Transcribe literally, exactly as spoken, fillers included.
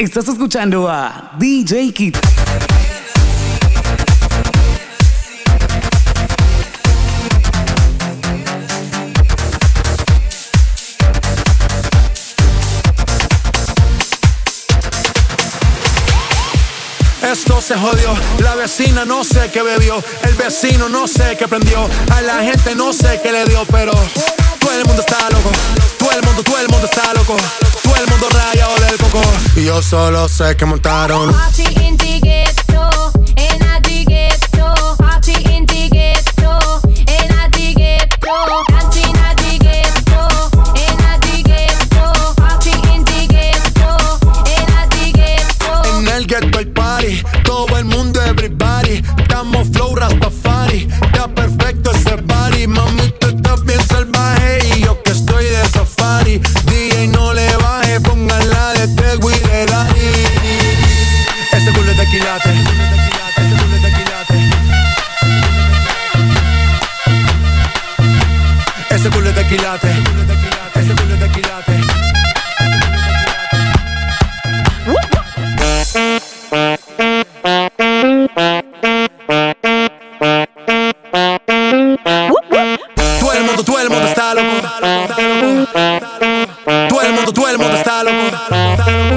Estás escuchando a D J Kit. Esto se jodió, la vecina no sé qué bebió, el vecino no sé qué prendió, a la gente no sé qué le dio, pero todo el mundo está loco, todo el mundo, todo el mundo está loco, todo el mundo rayado del coco. Y yo solo sé que montaron en el ghetto hay party, todo el mundo everybody, estamos flow rastafari, está perfecto ese body, mami tú estás bien salvaje y yo que estoy de safari, D J no le baje, pónganla de Tego y de Daddy. Ese culo es de quilate, ese culo es de quilate, ese culo es de quilate, ese culo es de quilate. Todo el mundo, todo el mundo está loco. Todo el mundo, todo el mundo está loco.